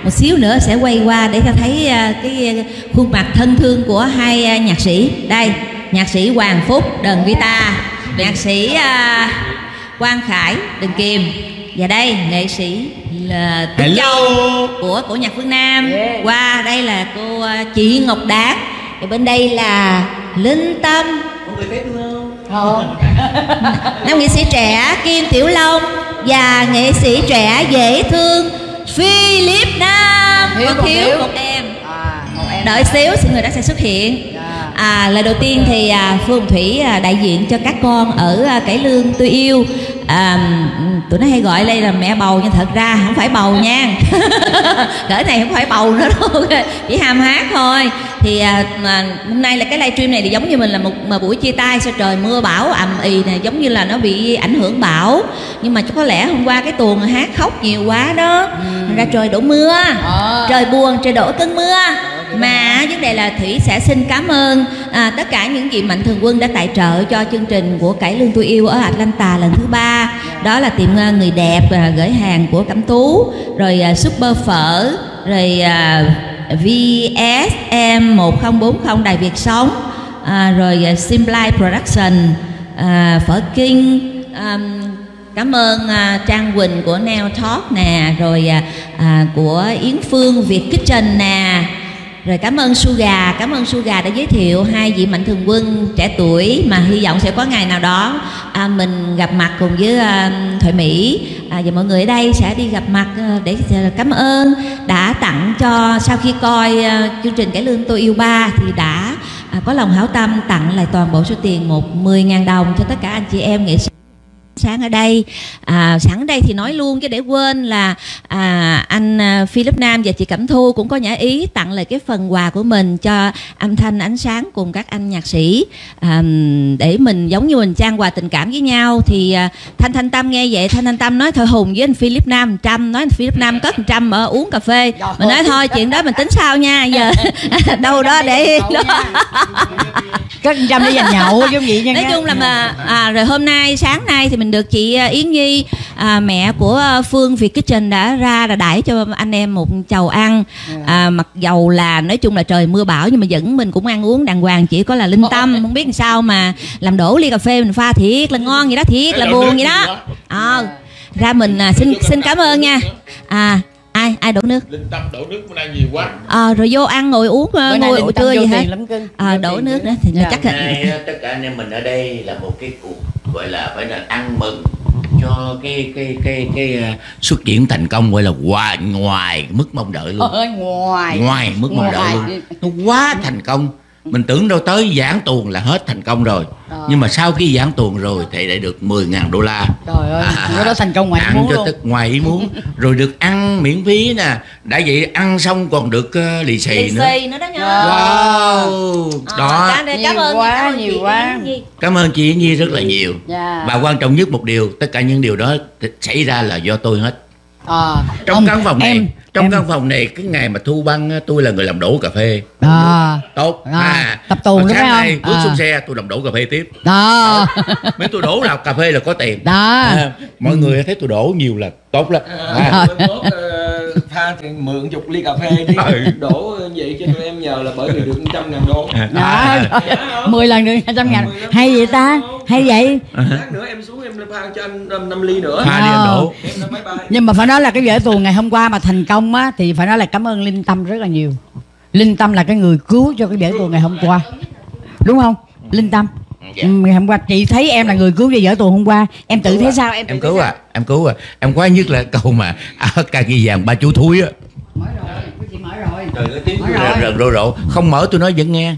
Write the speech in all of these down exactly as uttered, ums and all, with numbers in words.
một xíu nữa sẽ quay qua để ta thấy cái khuôn mặt thân thương của hai nhạc sĩ. Đây, nhạc sĩ Hoàng Phúc, đờn guitar, nhạc sĩ uh, Quang Khải, đờn kìm, và đây nghệ sĩ là Tuấn Châu của của nhạc phương Nam. Yeah. Qua đây là cô uh, chị Ngọc Đạt, và bên đây là Linh Tâm. Có người biết không? Không. Nam nghệ sĩ trẻ Kim Tiểu Long và nghệ sĩ trẻ dễ thương Philip Nam. Thiếu, còn thiếu, thiếu một em. À, một em. Đợi xíu, xin người đã sẽ xuất hiện. À, lời đầu tiên thì à, Phương Thủy à, đại diện cho các con ở à, Cải Lương tôi yêu. À, tụi nó hay gọi đây là mẹ bầu, nhưng thật ra không phải bầu nha. Cỡ này không phải bầu nữa đâu, chỉ ham hát thôi. Thì à, mà hôm nay là cái livestream này thì giống như mình là một mà buổi chia tay sau trời mưa bão ầm ĩ này, giống như là nó bị ảnh hưởng bão. Nhưng mà có lẽ hôm qua cái tuồng hát khóc nhiều quá đó, ừ. ra trời đổ mưa, à. trời buồn, trời đổ cơn mưa. Mà vấn đề là Thủy sẽ xin cảm ơn à, tất cả những vị mạnh thường quân đã tài trợ cho chương trình của Cải Lương tôi yêu ở Atlanta lần thứ ba. Đó là tiệm Người Đẹp à, gửi hàng của Cẩm Tú, rồi à, Super Phở, rồi à, vê ét em một không bốn không Đài Việt Sống, à, rồi à, Simply Production, à, Phở King, à, cảm ơn à, Trang Quỳnh của Nail Talk nè, rồi à, à, của Yến Phương Việt Kitchen nè. Rồi cảm ơn Suga, cảm ơn Suga đã giới thiệu hai vị mạnh thường quân trẻ tuổi mà hy vọng sẽ có ngày nào đó à, mình gặp mặt cùng với à, Thoại Mỹ à, và mọi người ở đây sẽ đi gặp mặt à, để cảm ơn đã tặng cho, sau khi coi à, chương trình Cải Lương tôi yêu ba thì đã à, có lòng hảo tâm tặng lại toàn bộ số tiền một mươi ngàn đồng cho tất cả anh chị em nghệ sĩ sáng ở đây. À, sẵn ở đây thì nói luôn chứ để quên là à, anh Philip Nam và chị Cẩm Thu cũng có nhã ý tặng lại cái phần quà của mình cho âm thanh ánh sáng cùng các anh nhạc sĩ, à, để mình giống như mình trang hòa tình cảm với nhau. Thì à, Thanh Thanh Tâm nghe vậy, Thanh Thanh Tâm nói thôi Hùng với anh Philip Nam trăm, nói anh Philip Nam cất một trăm ở uống cà phê. Mình nói thôi chuyện đó mình tính sau nha, giờ đâu đó để đó. Cất một trăm để dành nhậu giống vậy nha. Nói chung là mà à, rồi hôm nay sáng nay thì mình được chị Yến Nhi, à, mẹ của Phương Việt Kitchen đã ra là đãi cho anh em một chầu ăn, à, mặc dầu là nói chung là trời mưa bão nhưng mà vẫn mình cũng ăn uống đàng hoàng. Chỉ có là Linh Tâm không biết làm sao mà làm đổ ly cà phê mình pha thiệt là ngon vậy đó, thiệt là buồn vậy đó. À, ra mình à, xin xin cảm ơn nha. À, ai ai đổ nước? Linh Tâm đổ nước bữa nay nhiều quá. À, rồi vô ăn ngồi uống ngồi trưa gì hết. À, đổ nước đó thì dạ. chắc là nay, tất cả anh em mình ở đây là một cái cuộc gọi là phải là ăn mừng cho cái cái cái cái, cái uh, xuất diễn thành công, gọi là ngoài ngoài mức mong đợi luôn. Ôi, ngoài ngoài mức mong đợi luôn, nó quá thành công. Mình tưởng đâu tới giảng tuồng là hết thành công rồi, à. nhưng mà sau khi giảng tuồng rồi thì lại được mười ngàn đô la. Trời ơi, à, đó thành công ngoài ý muốn cho luôn. tức ngoài ý muốn. Rồi được ăn miễn phí nè, đã vậy ăn xong còn được uh, lì xì lì nữa. xì nữa đó nha. Wow, à, đó. Cảm nhiều ơn quá, cảm ơn nhiều chị quá. Cảm ơn chị Yến Nhi rất là nhiều. Yeah. Và quan trọng nhất một điều, tất cả những điều đó xảy ra là do tôi hết. À, trong ông, căn phòng này em, trong em. căn phòng này cái ngày mà thu băng tôi là người làm đổ cà phê. À, tốt à, à, tập tuồng đúng sáng không? nay bước À. xuống xe tôi làm đổ cà phê tiếp đó. Mấy tôi đổ nào cà phê là có tiền đó. À, mọi ừ. người thấy tôi đổ nhiều là tốt lắm. À, pha thì mượn chục ly cà phê đi, đổ vậy cho tụi em nhờ là bởi vì được một trăm ngàn đô. Đó, mười lần được hai trăm ngàn, hay vậy ta, hay vậy. Lát nữa em xuống em pha cho anh năm ly nữa. Pha đi anh đổ. Nhưng mà phải nói là cái vở tuồng ngày hôm qua mà thành công á thì phải nói là cảm ơn Linh Tâm rất là nhiều. Linh Tâm là cái người cứu cho cái vở tuồng ngày hôm qua, đúng không Linh Tâm? Dạ. Ngày hôm qua chị thấy em là người cứu cho vở tuồng hôm qua, em tự thấy sao? Em em cứu à, em cứu à, em quá nhất là câu mà áo ca ghi vàng ba chú thúi á. Mở rồi, chị mở rồi. Trời ơi, tiếng rần rộ rộ, không mở tôi nói vẫn nghe.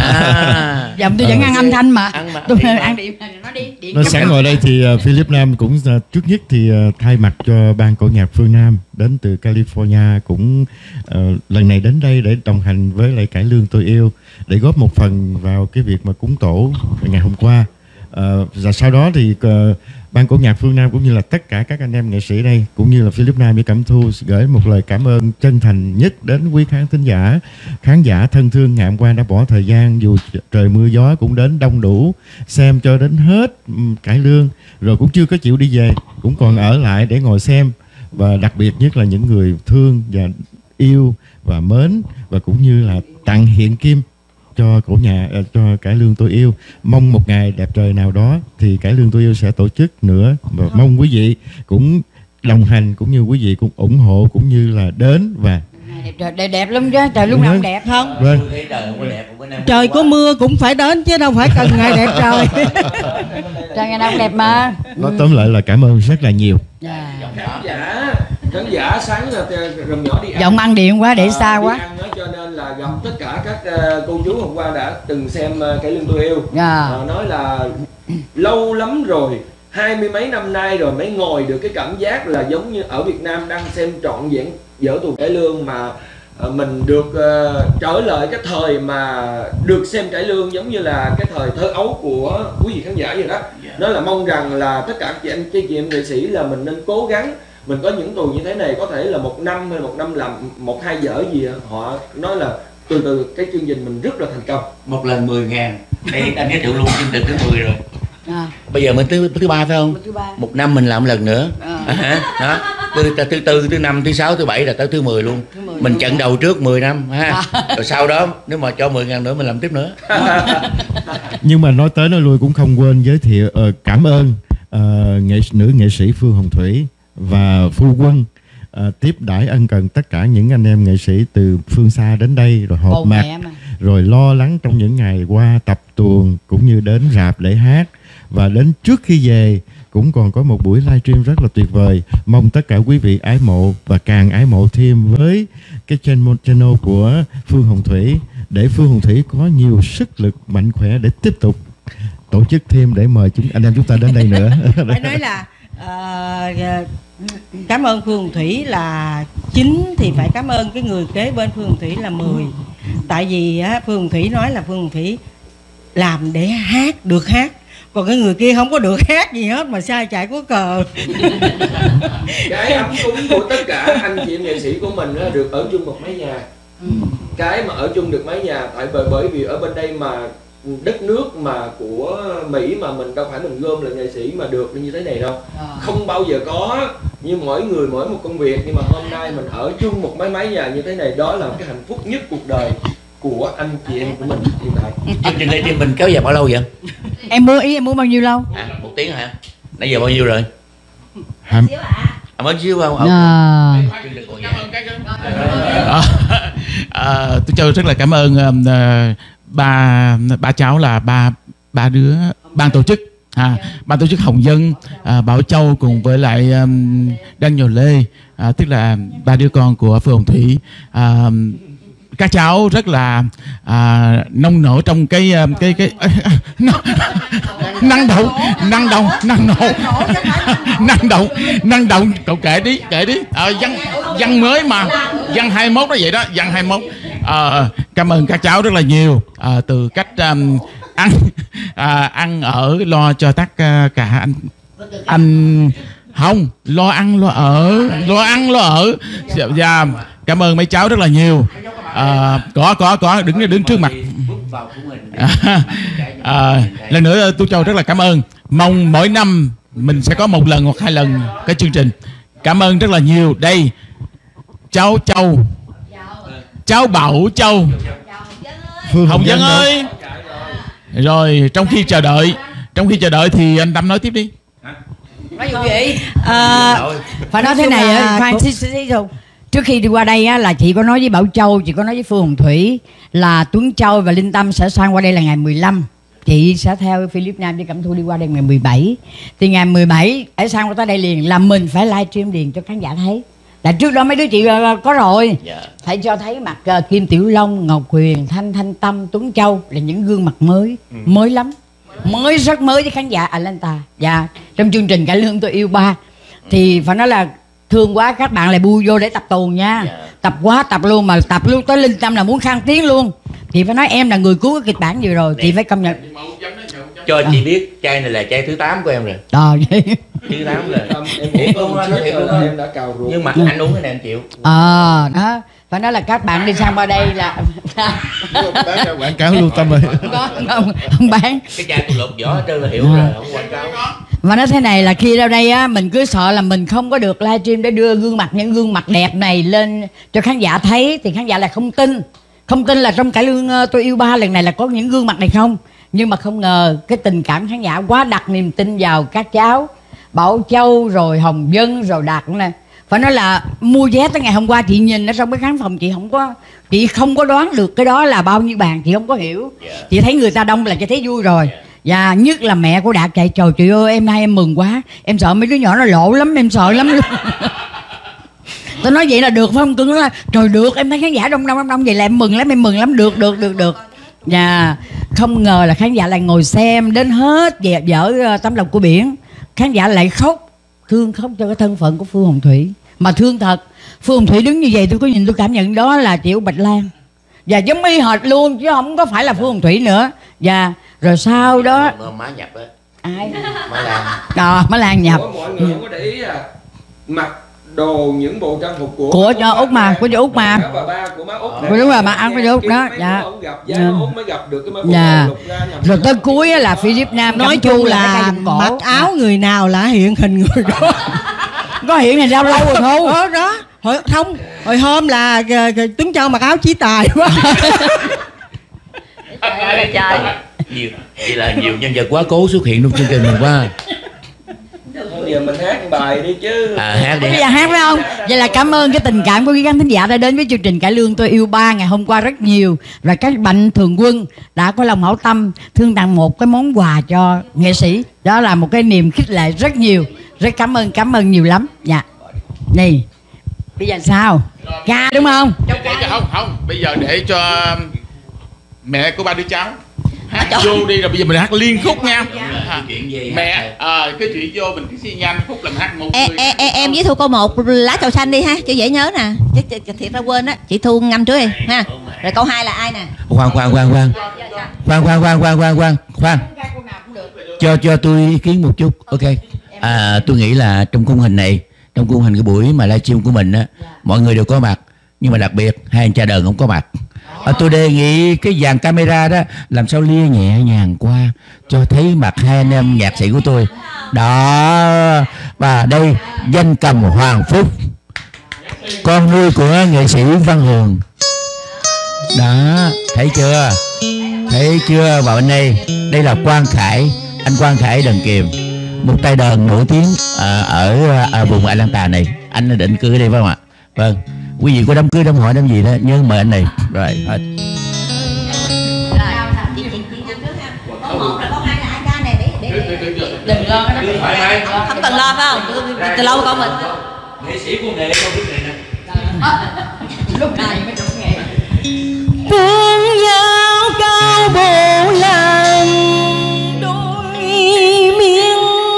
À. Dòng tôi vẫn ăn âm thanh mà. Ăn mà. Tôi ăn điểm nó đi. Điện nó sáng ngồi đây thì uh, Philip Nam cũng uh, trước nhất thì uh, thay mặt cho ban cổ nhạc phương Nam đến từ California cũng uh, lần này đến đây để đồng hành với lại Cải Lương tôi yêu để góp một phần vào cái việc mà cúng tổ ngày hôm qua. Uh, và sau đó thì uh, ban cổ nhạc phương Nam cũng như là tất cả các anh em nghệ sĩ đây cũng như là Philip Nam với Cẩm Thu gửi một lời cảm ơn chân thành nhất đến quý khán thính giả, khán giả thân thương ngày hôm qua đã bỏ thời gian dù trời mưa gió cũng đến đông đủ xem cho đến hết Cải Lương, rồi cũng chưa có chịu đi về, cũng còn ở lại để ngồi xem. Và đặc biệt nhất là những người thương và yêu và mến, và cũng như là tặng hiện kim cho cổ nhà, cho cải lương tôi yêu. Mong một ngày đẹp trời nào đó thì cải lương tôi yêu sẽ tổ chức nữa, và mong quý vị cũng đồng hành, cũng như quý vị cũng ủng hộ, cũng như là đến. Và đẹp trời, đẹp, đẹp lắm chứ, trời lúc nào cũng đẹp không? Vâng. Trời có mưa cũng phải đến chứ đâu phải cần ngày đẹp trời. Trời ngày nào cũng đẹp mà. Nói tóm lại là cảm ơn rất là nhiều. Yeah. Khán giả khán giả sáng là rồng nhỏ đi ăn. Giọng ăn điện quá, để À, xa đi quá. ăn đó, cho nên là gặp tất cả các uh, cô chú hôm qua đã từng xem uh, cải lương tôi yêu. Yeah. À, nói là lâu lắm rồi, hai mươi mấy năm nay rồi mới ngồi được cái cảm giác là giống như ở Việt Nam đang xem trọn vẹn vở tuồng cải lương, mà uh, mình được uh, trở lại cái thời mà được xem cải lương giống như là cái thời thơ ấu của quý vị khán giả vậy đó. Nói là mong rằng là tất cả chị anh chị chị em nghệ sĩ là mình nên cố gắng, mình có những tuồng như thế này có thể là một năm hay một năm làm một hai vở gì đó. Họ nói là từ từ cái chương trình mình rất là thành công. Một lần mười ngàn. Đây anh giới thiệu luôn chương trình thứ mười rồi. À. Bây giờ mình thứ thứ ba phải không? Thứ ba. Một năm mình làm một lần nữa. À. À, đó. Từ thứ tư, thứ năm, thứ sáu, thứ bảy là tới thứ mười luôn. Thứ mười Mình luôn. chặn đầu trước mười năm ha. À. Rồi sau đó nếu mà cho mười ngàn nữa mình làm tiếp nữa. Nhưng mà nói tới nói lui cũng không quên giới thiệu uh, cảm ơn uh, nghệ nữ nghệ sĩ Phương Hồng Thủy và phu quân uh, tiếp đãi ân cần tất cả những anh em nghệ sĩ từ phương xa đến đây, rồi họp Bồ mặt, mẹ mà. rồi lo lắng trong những ngày qua tập tuồng, cũng như đến rạp để hát, và đến trước khi về cũng còn có một buổi livestream rất là tuyệt vời. Mong tất cả quý vị ái mộ và càng ái mộ thêm với cái channel channel của Phương Hồng Thủy, để Phương Hồng Thủy có nhiều sức lực mạnh khỏe để tiếp tục tổ chức thêm, để mời chúng anh em chúng ta đến đây nữa. Phải nói là uh, cảm ơn Phương Thủy là chín, thì phải cảm ơn cái người kế bên Phương Thủy là mười. Tại vì á, Phương Thủy nói là Phương Thủy làm để hát, được hát, còn cái người kia không có được hát gì hết mà sai chạy có cờ. Cái ấm cúng của tất cả anh chị em nghệ sĩ của mình á, được ở chung một mái nhà. Cái mà ở chung được mái nhà tại bởi bởi vì ở bên đây mà đất nước mà của Mỹ mà mình đâu phải mình gom là nghệ sĩ mà được như thế này đâu, không bao giờ có. Như mỗi người mỗi một công việc, nhưng mà hôm nay mình ở chung một mái mái nhà như thế này, đó là cái hạnh phúc nhất cuộc đời của anh chị em của mình hiện tại. Chương trình livestream mình kéo dài bao lâu vậy? Em mua ý em mua bao nhiêu lâu? À, một tiếng hả? Nãy giờ bao nhiêu rồi? Ham... À, mới xíu không? À. Chương trình còn dài. À, à, tôi Châu rất là cảm ơn uh, ba ba cháu là ba ba đứa ban tổ chức, à, ban tổ chức Hồng Dân, à, Bảo Châu cùng với lại um, Daniel Lê, à, tức là ba đứa con của Phương Hồng Thủy. À, các cháu rất là à, nông nổ trong cái cái cái, cái năng động năng động năng động năng động năng động cậu kể đi kể đi à, văn văn mới mà văn hai mốt đó vậy đó, văn hai mốt. À, cảm ơn các cháu rất là nhiều, à, từ cách um, ăn à, ăn ở lo cho tất cả anh anh không lo ăn lo ở lo ăn lo ở và cảm ơn mấy cháu rất là nhiều. À, có có có đứng đứng trước mặt. À, à, lần nữa Tu Châu rất là cảm ơn. Mong mỗi năm mình sẽ có một lần hoặc hai lần cái chương trình. Cảm ơn rất là nhiều. Đây cháu Châu, cháu Bảo Châu, Phương Hồng Dân ơi. Rồi trong khi chờ đợi, trong khi chờ đợi thì anh Tâm nói tiếp đi. Nói gì vậy? À, phải nói thế này là khoan xí xí rồi. Trước khi đi qua đây á, là chị có nói với Bảo Châu, chị có nói với Phương Hồng Thủy là Tuấn Châu và Linh Tâm sẽ sang qua đây là ngày mười lăm. Chị sẽ theo Philip Nam với Cẩm Thu đi qua đây ngày mười bảy. Thì ngày mười bảy ở sang qua tới đây liền là mình phải livestream liền cho khán giả thấy. Là trước đó mấy đứa chị có rồi. Yeah. Phải cho thấy mặt uh, Kim Tiểu Long, Ngọc Huyền, Thanh Thanh Tâm, Tuấn Châu là những gương mặt mới, ừ. mới lắm. Mới rất mới với khán giả Atlanta. Dạ, trong chương trình Cải Lương Tôi Yêu ba. Thì phải nói là thương quá, các bạn lại bu vô để tập tuồng nha. Yeah. Tập quá tập luôn, mà tập luôn tới Linh Tâm là muốn khang tiếng luôn. Thì phải nói em là người cứu cái kịch bản gì rồi. Nè. Chị phải công nhận. Cho à. Chị biết chai này là chai thứ tám của em rồi. Ờ vậy. Thứ tám rồi. Em uống luôn, em đã cào ruột. Nhưng mà anh uống cái này anh chịu. Ờ à, đó. Phải nói là các bạn đi sang qua đây là bán ra quảng cáo luôn Tâm ơi. Không, không, không bán. Cái chai tôi lột vỏ hết trơn là hiểu rồi, không quảng cáo. Mà nói thế này là khi ra đây á, mình cứ sợ là mình không có được livestream để đưa gương mặt, những gương mặt đẹp này lên cho khán giả thấy, thì khán giả lại không tin. Không tin là trong cải lương Tôi Yêu Ba lần này là có những gương mặt này không. Nhưng mà không ngờ cái tình cảm khán giả quá đặt niềm tin vào các cháu Bảo Châu rồi Hồng Vân rồi Đạt nè. Phải nói là mua vé tới ngày hôm qua, chị nhìn ở trong cái khán phòng, chị không có chị không có đoán được cái đó là bao nhiêu bàn, chị không có hiểu. Chị thấy người ta đông là chị thấy vui rồi. Và nhất là mẹ của Đạt chạy, trời chị ơi em nay em mừng quá, em sợ mấy đứa nhỏ nó lộ lắm, em sợ lắm luôn. Tôi nói vậy là được phải không cưng? Nó nói trời được, em thấy khán giả đông đông đông đông vậy là em mừng lắm, em mừng lắm, được được được được. Và không ngờ là khán giả lại ngồi xem đến hết dẹp dở Tấm Lòng Của Biển. Khán giả lại khóc, thương khóc cho cái thân phận của Phương Hồng Thủy. Mà thương thật, Phương Hồng Thủy đứng như vậy tôi có nhìn tôi cảm nhận đó là chị Út Bạch Lan. Và giống y hệt luôn chứ không có phải là Phương Hồng Thủy nữa. Và rồi sau đó má nhập á. Ai? Má Lan. Đó, Má Lan nhập. Ủa, mọi người không có để ý à, mặc đồ những bộ trang phục của của cho Út mà, của chị Út mà. Bà ba của má Út. Đúng rồi, má ăn với Út đó. Dạ. Mới gặp được cái dạ. Rồi tới cuối là Philip Nam nói chung là mặc áo người nào là hiện hình người đó. Có hiện này sao lâu rồi Thu. Đó đó. Hồi, không, hồi hôm là Tuấn Châu mặc áo Chí Tài quá. Trời. Nhiều, vậy là nhiều nhân vật quá cố xuất hiện trong chương trình mình quá. Giờ mình hát một bài đi chứ. À, hát đi. Bây giờ hát phải không? Vậy là cảm ơn cái tình cảm của quý khán thính giả đã đến với chương trình Cải Lương Tôi Yêu Ba ngày hôm qua rất nhiều. Và các mạnh thường quân đã có lòng hảo tâm thương tặng một cái món quà cho nghệ sĩ. Đó là một cái niềm khích lệ rất nhiều. Rất cảm ơn, cảm ơn nhiều lắm. Dạ. Này, bây giờ sao? Ca đúng không? Để cho, không, không. Bây giờ để cho mẹ của ba đứa cháu hát vô đi, rồi bây giờ mình hát liên khúc nha. À, mẹ à, cái chuyện vô mình cứ xi nhanh khúc làm hát một e, người. e, e, em với Thu cô một lá trầu xanh đi ha, cho dễ nhớ nè. Chứ thiệt ra quên á, chị Thu ngâm trước đi ha. Rồi câu hai là ai nè? Khoan khoan khoan khoan khoan khoan khoan khoan khoan khoan khoan cho cho tôi ý kiến một chút. Ok. À, tôi nghĩ là trong khung hình này, trong khung hình cái buổi mà livestream của mình á, mọi người đều có mặt, nhưng mà đặc biệt hai anh cha đờn không có mặt. À, tôi đề nghị cái dàn camera đó làm sao lia nhẹ nhàng qua cho thấy mặt hai anh em nhạc sĩ của tôi đó. Và đây danh cầm Hoàng Phúc, con nuôi của nghệ sĩ Văn Hường đó, thấy chưa, thấy chưa. Và bên đây đây là Quang Khải, anh Quang Khải đờn kiềm, một tay đờn nổi tiếng à, ở à, vùng Atlanta này. Anh định cư ở đây phải không ạ? Vâng. Quý vị có đám cưới đám hỏi đám gì đó nhớ mời anh này. Rồi hết. Đừng lo, Không cần lo phải không? Từ lâu con mình. Nghệ sĩ của nghề con biết này nè. lúc này mới đúng nghệ. Phương giao cao bộ làm đôi miên,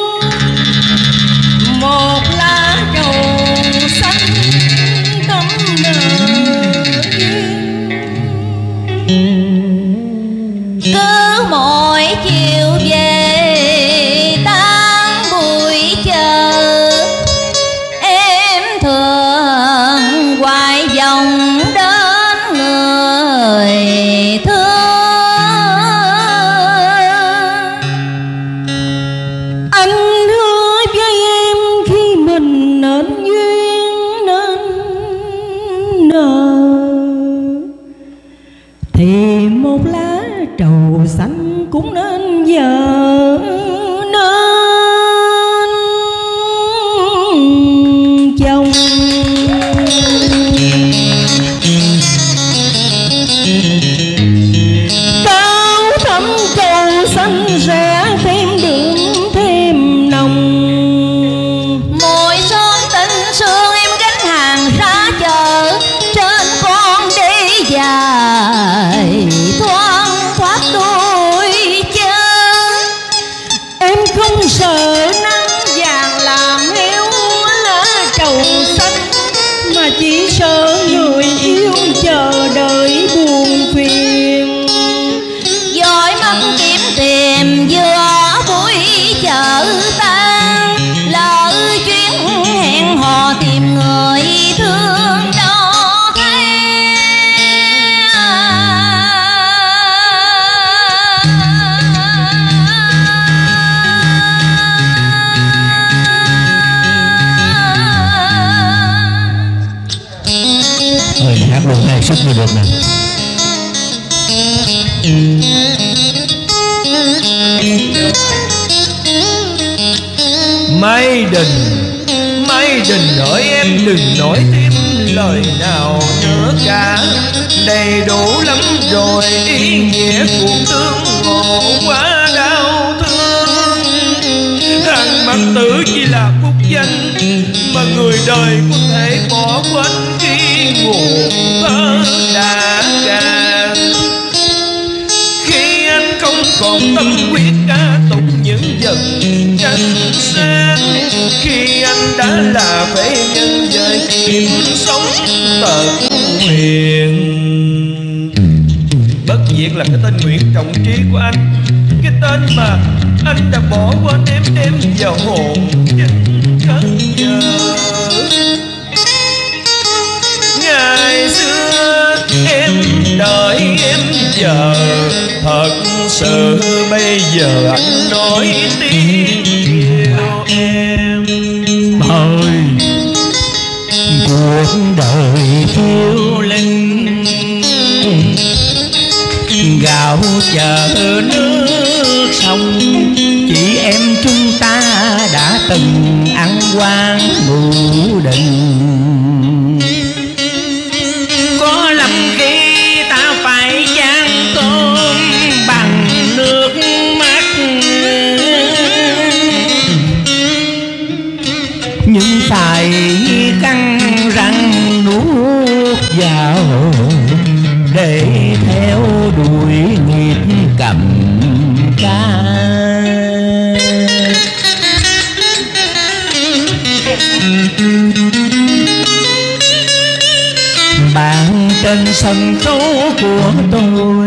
một lá trầu xanh tấm nở duyên. Cứ mỗi chiều về tan buổi chờ, em thường hoài vòng đến người thương. Anh hứa với em khi mình nên duyên nên nợ, thì một lá trầu xanh cũng nên giờ nên chồng. Cao thắm trầu xanh rẽ thêm đường thêm nồng, Mùi son tình sương em gánh hàng ra chợ, trên con đi dài thoáng thoát đôi chân. hát luôn này sức mới được nè. Mai Đình, Mai Đình hỡi em đừng nói thêm lời nào nữa cả. Đầy đủ lắm rồi ý nghĩa cuộc tương ngộ quá đau thương. Thằng mặc tử chỉ là phúc danh mà người đời có thể bỏ quên khi nguồn thơ đã cạn. Khi anh không còn tâm quyết ca tụng những dần tranh sáng, khi anh đã là phế nhân dời kiếm sống tận huyền. Bất diệt là cái tên Nguyễn Trọng Trí của anh, cái tên mà anh đã bỏ quên em đem vào hồn chính cất giờ. Ngày xưa em đợi em chờ, thật sự bây giờ anh nói tiếng yêu em. Ơi cuộc đời phiêu linh, gạo chợ nước sông, chị em chúng ta đã từng ăn quan ngủ đình. Có lắm khi ta phải chan tôm bằng nước mắt, nhưng phải căng răng nuốt vào để theo đuổi nghiệp cầm ca. Bạn trên sân khấu của tôi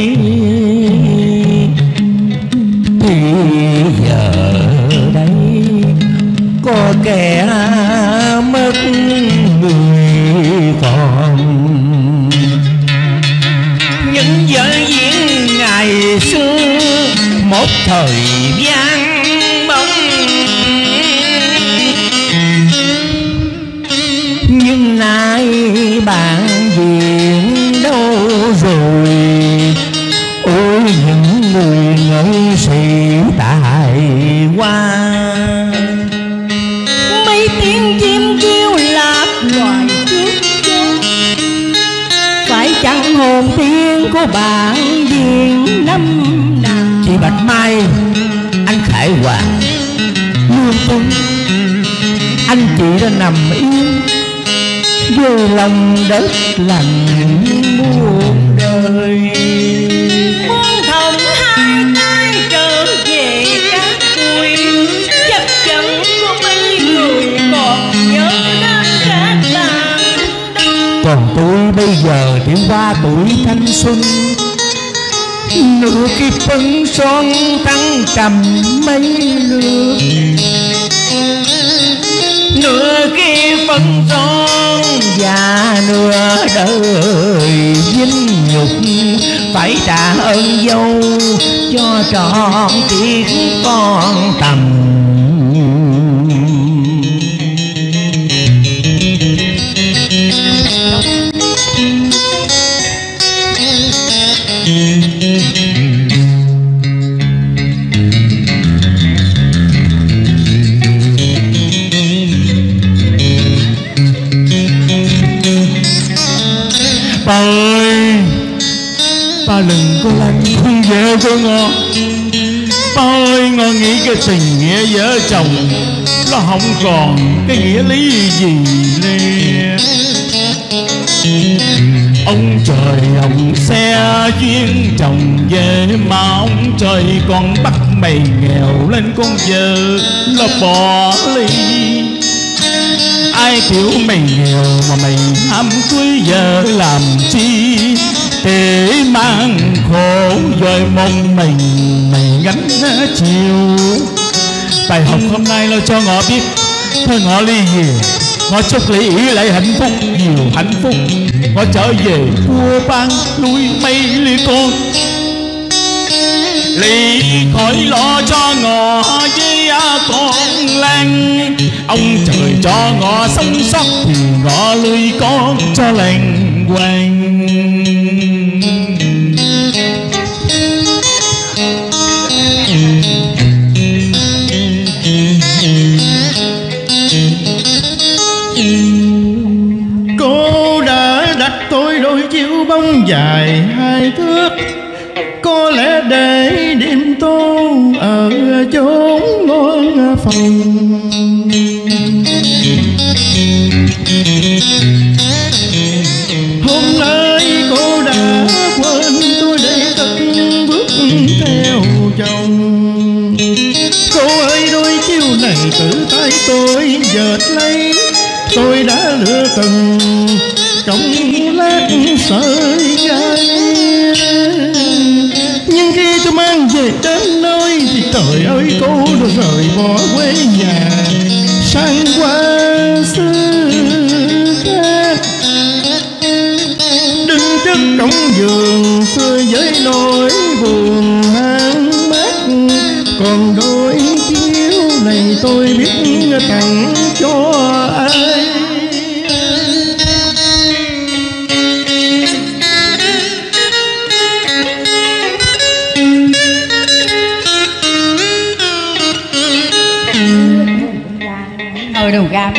thì giờ đây có kẻ mất người còn. Những vở diễn ngày xưa một thời vang bóng, nhưng nay bạn diễn đâu rồi? Ôi những người nghệ sĩ tài hoa, mấy tiếng chim kêu lạp loài trước chốn, phải chăng hồn tiên của bạn diện năm nào? chị Bạch Mai, anh Khải Hoàng, Lương Tuấn, anh chị đã nằm yên vô lòng đất lành muôn đời. Muốn thòng hai tay trở về các tuổi, chắc chắn có mấy người còn nhớ đến các bạn. Còn tôi bây giờ thì qua tuổi thanh xuân, nửa kiếp phấn son thăng trầm mấy lượt, nửa kiếp phấn son và nửa đời vinh nhục, phải trả ơn dâu cho trọn kiếp con tầm. Ba ơi, ba đừng có lăn không về cho ngon. Ba ơi, ngon nghĩ cái tình nghĩa vợ chồng nó không còn cái nghĩa lý gì nè. Ông trời ông xe duyên chồng về, mà ông trời còn bắt mày nghèo lên con vợ nó bỏ ly. Ai kiểu mày nghèo mà mày ham cưới vợ làm chi, để mang khổ rồi mong mình mày gánh chịu. Bài học hôm nay lo cho ngọ biết, thôi ngọ ly về, ngọ chúc ly ý lại hạnh phúc, nhiều hạnh phúc. Ngọ trở về vua ban nuôi mấy ly con, ly khỏi lo cho ngọ với con Lan. Ông trời cho ngọ sống sót thì ngọ nuôi con cho lành quanh. Cô đã đặt tôi đôi chiếu bóng dài hai thước, có lẽ để đêm tô ở chốn ngon phòng. Hôm nay cô đã quên tôi để cất bước theo chồng. Cô ơi đôi chiếu này từ tay tôi dệt lấy, tôi đã lựa từng cọng lát sợi gai. Nhưng khi tôi mang về đến nơi thì trời ơi cô đã rời bỏ quê nhà sang qua xứ khác. Đứng trước cổng giường xưa với nỗi buồn han mát, còn đôi chiếu này tôi biết tặng cho ai. Thôi đồng cam.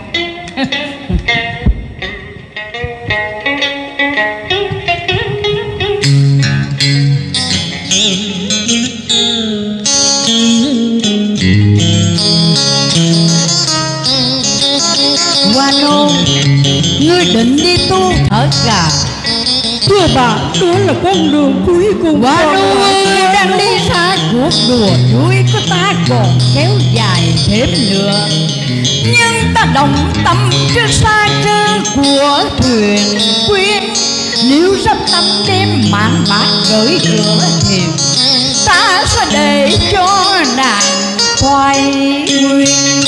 Hoa nô, ngươi định đi tu thở gà. Thưa bà, đó là con đường cuối cùng. Hoa nô ơi, đang đi xa cuộc đùa chuối có ta còn kéo dài thêm nữa. Nhưng ta đồng tâm trước xa trơ của thuyền quyến. Nếu sắp tâm đêm mạn bạc gửi cửa thiền, ta sẽ để cho nàng khoai nguyên.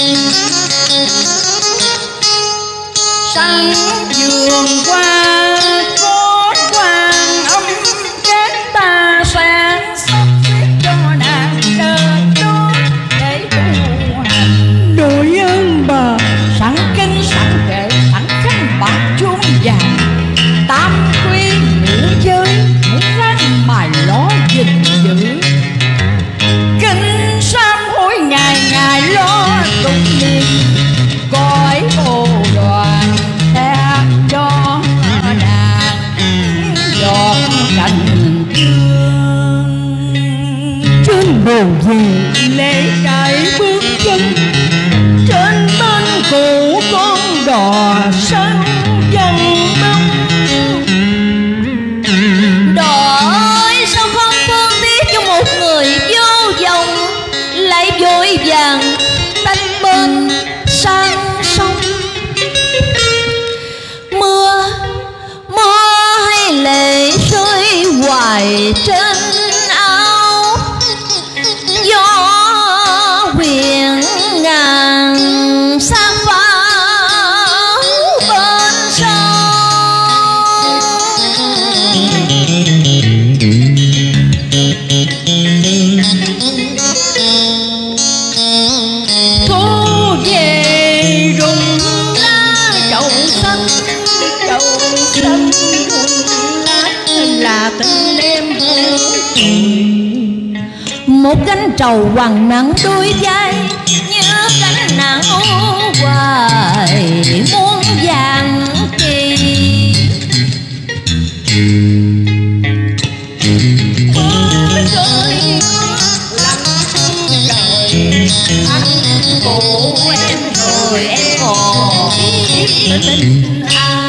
Săn giường qua có quan âm kết, ta sáng sắp xếp cho nàng đời tốt để tu hành. Đội ơn bà, sẵn kinh sẵn kệ sẵn khăn bạc chuông vàng, tam quy nữ giới hãy ráng mài ló gìn giữ. Kinh sám hối ngày ngày lo tụng niệm, cõi bồ đoàn theo cho nàng giọt cành hương. Trên bồ về lễ chạy bước chân, trên bên cụ con đò sân dân bông. Đò ơi sao không thương tiếc cho một người vô vọng, lại vội vàng tách bên sang sông. Mưa mưa hay lệ rơi hoài trên áo, gió huyền ngàn xa pháo bên sông. Cô về rụng lá trầu xanh, trầu xanh rụng lá là tình em hương. Một cánh trầu hoàng nắng đôi vai, như cánh nắng hoài muôn vàng kỳ. Mưa rơi lặng trời, anh cụ em rồi em còn biết tình ai.